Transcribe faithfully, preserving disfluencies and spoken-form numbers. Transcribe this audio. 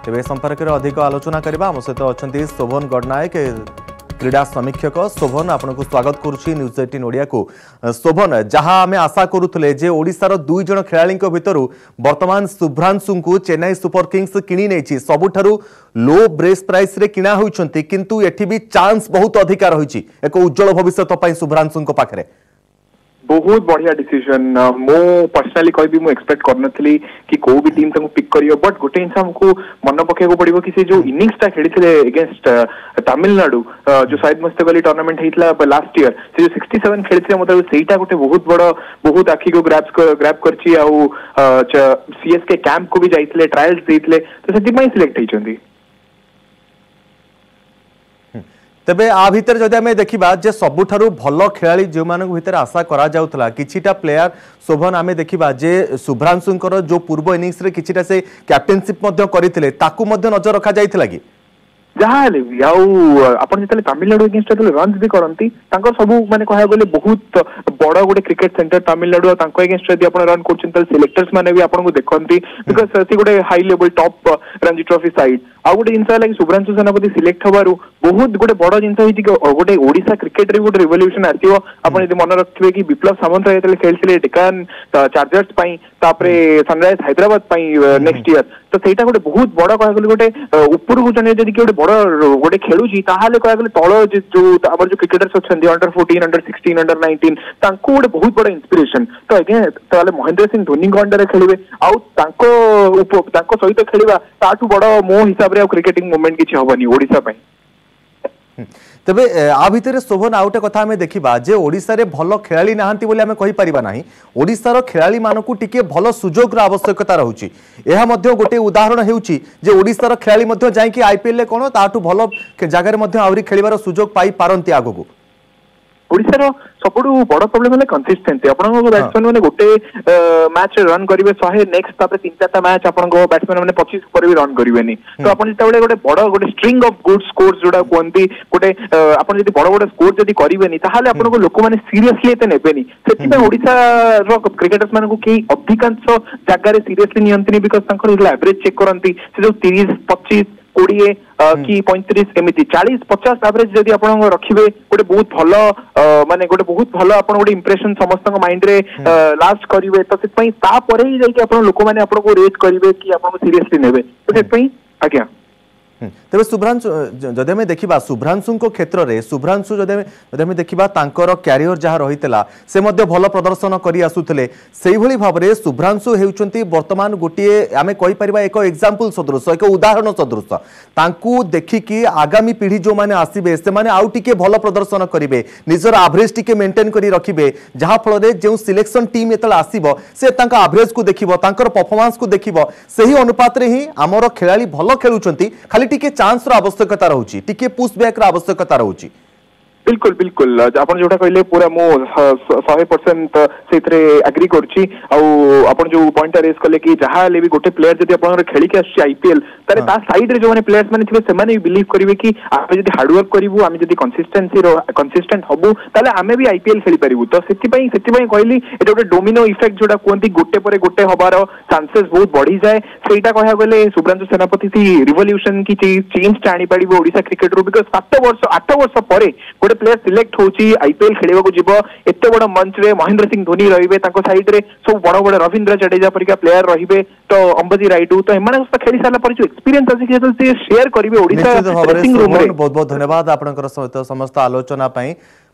तेज संपर्क में अधिक आलोचना करबा हम सहित अच्छा शोभन गडनायक क्रीड़ा समीक्षक। शोभन आपन को स्वागत करुच्ची न्यूज एटीन ओडिया को। शोभन जहां आम आशा करुले जे ओडिशार दुई जन खेलाड़ी भितर वर्तमान शुभ्रांशु को चेन्नई सुपर किंग्स किणी नहीं सबुठारु लो ब्रेस प्राइस रे किणा होइछंती किंतु एठी भी चांस बहुत अधिक रही एक उज्जवल भविष्य शुभ्रांशु पाखरे। बहुत बढ़िया डिसीजन मो पर्सनली कहि मु एक्सपेक्ट करनथली कि को भी टीम तको पिक करियो बट गोटे जिनस हमको मन पके को पड़िबो कि से जो इनिंग्स ता खेलिथिले अगेंस्ट तमिलनाडु जो शायद मस्त वाली टूर्नामेंट हेतला लास्ट ईयर से जो सिक्सटी सेवन खेलिथिले मतलब सेटा गोटे बहुत बड़ बहुत आखी को ग्रैब ग्रैब करछि आ सीएसके कैंप को भी जाइथिले ट्रायल्स देथिले तो सेति पई सिलेक्ट हेचंदी। तेबे आ भितर जदि आमे देखिबा जे सबुठारु भल खेलाड़ी जो मानक भितर आशा करा जाउतला किछिटा प्लेयर शोभन आमे देखिबा जे शुभ्रांशुंकर जो पूर्व इनिंग्स रे किछिटा से कैप्टेनशिप मध्य करिथिले ताकू मध्य नजर रखा जाइथिला कि जहाँ भी आपन जतले तमिलनाडु अगेंस्ट रन्स भी करती सब माने कहा गले बहुत बड़ गोटे क्रिकेट सेंटर तमिलनाडु अगेंस्ट यदि आप रन कर सिलेक्टर्स माने भी आपको देखती बिकज सी गोटे high level top Ranji trophy side आ गोटे जिन है शुभ्रांशु सेनापति सिलेक्ट हबारू बहुत गोटे बड़ जिन गोटे ओडिशा क्रिकेट रे गोटे रिवोल्यूशन आसियो। आपन यदि मन रखिबे कि विप्लव सामंत जतले खेलथिले डेकान चार्जर्स पई तापरे सनराइज हैदराबाद पई नेक्स्ट ईयर तो सेटा गोटे बहुत बड़ कहा गले गोटे ऊपर को जने जदि गोटे बड़ गोटे खेलुची ताहाले कहा गले तळ जो हमर जो क्रिकेटर्स अछंदी under fourteen under sixteen under nineteen तांको गोटे बहुत बड़ इंस्पिरेशन तो अगे ताले महेंद्र सिंह धोनी को अंडर खेलिबे आउ तांको तांको सहित खेलिबा ताठू बड़ मो हिसाब रे आ क्रिकेटिंग मूवमेंट किछि होबनी ओडिसा पई। तेबे आ भितर शोभन आउटे कथा आमे देखिबा जे ओडिसा रे भल खेलाड़ी नाहंती बोले आमे कहि परिबा नाही ओडिसा रो खेलाड़ी मानकू टिके भल सुजोग रो आवश्यकता रहउची एहा मध्ये गोटे उदाहरण हेउची जे ओडिसा रो खेलाड़ी मध्ये जाई कि आईपीएल ले कोन ताठू भल जगह रे मध्ये आवरी खेलिबार सुजोग पाई पारंती आगो ओडिसा सबुठ बड़ प्रोब्लेम है कंसिस्टेंसी आपन बैट्समैन मैंने गोटे मैच रन करेंगे शहे नेक्स्ट तापर तीन चार मैच आपन बैट्समैन मैंने पच्चीस पर भी रन करेंगे तो आप जिते गोटे बड़ गोटे स्ट्रिंग ऑफ गुड स्कोर्स जोड़ा कहते गोटे आप बड़ बड़ स्कोर जब करेंगे ताहले आपन लोक मैंने सीरियसली एते नेबेनी से ओडिसा रो क्रिकेटर्स मान को कई अधिकांश जगह सीरियसली नियंत्रित बिकज तांकर एवरेज चेक करती से जो तीस पच्चीस कोड़े कि पैंतीस एमती चालीस पचास एवरेज जदि आप रखिए गोटे बहुत भल माने गोटे बहुत भल आप गोटे इंप्रेशन समस्त माइंड रे लास्ट करेंगे तो से जाकि लोक मैंने आपको रेट करेंगे कि आप सीरियसली नेबे तो से आज्ञा तेज शुभ्रांशु जदि आम देखा शुभ्रांशु क्षेत्र में शुभ्रांशु जदि आम देखा क्यारियर जहाँ रही से भल प्रदर्शन कर आसुले से भाव में शुभ्रांशु होती बर्तमान गोटे आम कहीपर एक एग्जांपल सदृश एक उदाहरण सदृश तांकू देखिकी आगामी पीढ़ी जो मैंने आसबे से आउ टिके भल प्रदर्शन करेंगे निजर एवरेज टिके मेंटेन कर रखिए जहाँ फल जो सिलेक्शन टीम जो आसो से एवरेज को देख परफॉर्मेंस को देख से ही अनुपात में ही आमर खेलाड़ी भल खेलुंट खाली टिके चांस रो आवश्यकता रहउची टिके पुश बैक रो आवश्यकता रहउची। बिल्कुल बिल्कुल आपन जोटा कहले पूरा मो सौ परसेंट सेथरे एग्री करछि आउ आपन जो पॉइंट रेस कले कि जहां ले भी गोटे प्लेयर जदि आपन खेली के आछि आईपीएल तारे ता साइड रे जो माने प्लेयर्स माने थिबे से माने बिलीव करिवे कि आमे जदि हार्ड वर्क करिवु आमे जदि कंसिस्टेंसी रो कंसिस्टेंट हबु ताले आमे भी आईपीएल खेली परिवु तो सेति पई सेति पई कहली एटा गोटे डोमिनो इफेक्ट जोटा कोंती गोटे परे गोटे हबार चांसेस बहुत बढ़ी जाए सेटा कहया गले शुभ्रांशु सेनापति सी रिवोल्यूशन की चेंज टाणी पड़िबो ओडिसा क्रिकेट रो बिकज सात वर्ष आठ वर्ष परे प्लेयर सिलेक्ट होची आईपीएल खेलिबा को जीवो एते बड़ मंच रे महेंद्र सिंह धोनी रहिबे ताको साइड रे सब बड़ बड़ रविंद्र जडेजा परिका प्लेयर रहिबे तो अंबजी राइडू तो एमाने खेली साला पर जो एक्सपीरियंस अछि कि शेयर करिवे ओडिसा ड्रेसिंग रूम रे। बहुत बहुत धन्यवाद आपनकर सहित समस्त आलोचना पई।